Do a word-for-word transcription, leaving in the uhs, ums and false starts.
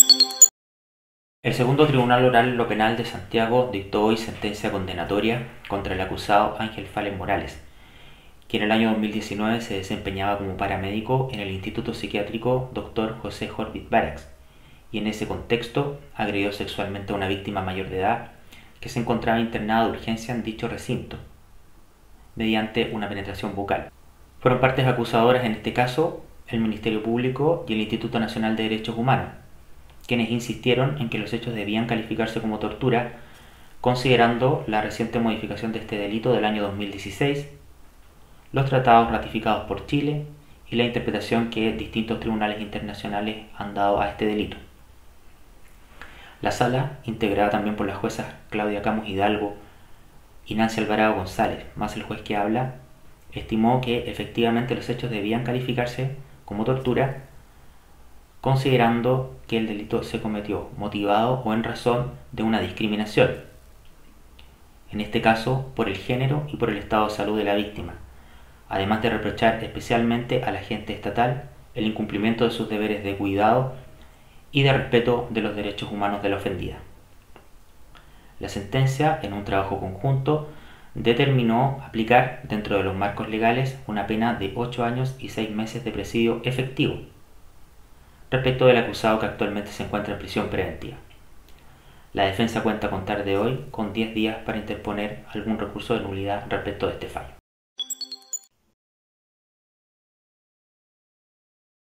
El segundo Tribunal Oral en lo Penal de Santiago dictó hoy sentencia condenatoria contra el acusado Ángel Fales Morales, quien en el año dos mil diecinueve se desempeñaba como paramédico en el Instituto Psiquiátrico doctor José Jorbit Barax, y en ese contexto agredió sexualmente a una víctima mayor de edad que se encontraba internada de urgencia en dicho recinto, mediante una penetración bucal. Fueron partes acusadoras en este caso el Ministerio Público y el Instituto Nacional de Derechos Humanos, quienes insistieron en que los hechos debían calificarse como tortura, considerando la reciente modificación de este delito del año dos mil dieciséis, los tratados ratificados por Chile y la interpretación que distintos tribunales internacionales han dado a este delito. La sala, integrada también por las juezas Claudia Camus Hidalgo y Nancy Alvarado González, más el juez que habla, estimó que efectivamente los hechos debían calificarse como tortura, considerando que el delito se cometió motivado o en razón de una discriminación, en este caso por el género y por el estado de salud de la víctima, además de reprochar especialmente al agente estatal el incumplimiento de sus deberes de cuidado y de respeto de los derechos humanos de la ofendida. La sentencia, en un trabajo conjunto, determinó aplicar dentro de los marcos legales una pena de ocho años y seis meses de presidio efectivo respecto del acusado que actualmente se encuentra en prisión preventiva. La defensa cuenta a contar de hoy con diez días para interponer algún recurso de nulidad respecto de este fallo.